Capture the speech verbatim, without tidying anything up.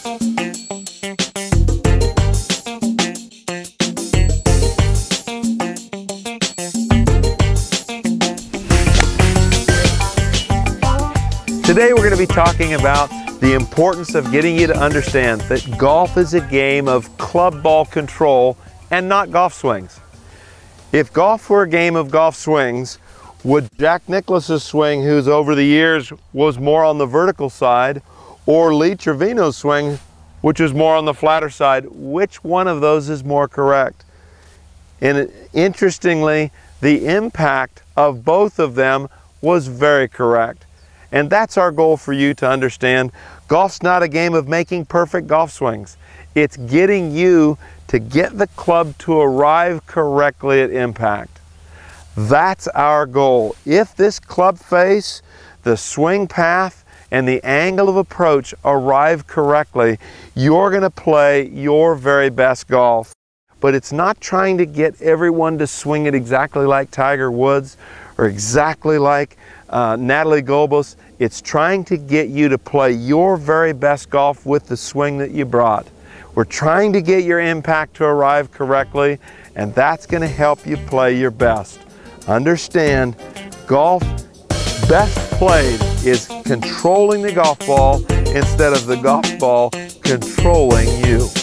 Today we're going to be talking about the importance of getting you to understand that golf is a game of club ball control and not golf swings. If golf were a game of golf swings, would Jack Nicklaus's swing, who's over the years was more on the vertical side, or Lee Trevino's swing, which is more on the flatter side, which one of those is more correct? And interestingly, the impact of both of them was very correct. And that's our goal for you to understand. Golf's not a game of making perfect golf swings. It's getting you to get the club to arrive correctly at impact. That's our goal. If this club face, the swing path, and the angle of approach arrive correctly, you're going to play your very best golf. But it's not trying to get everyone to swing it exactly like Tiger Woods or exactly like uh, Natalie Gulbis. It's trying to get you to play your very best golf with the swing that you brought. We're trying to get your impact to arrive correctly, and that's going to help you play your best. Understand, golf best played is controlling the golf ball instead of the golf ball controlling you.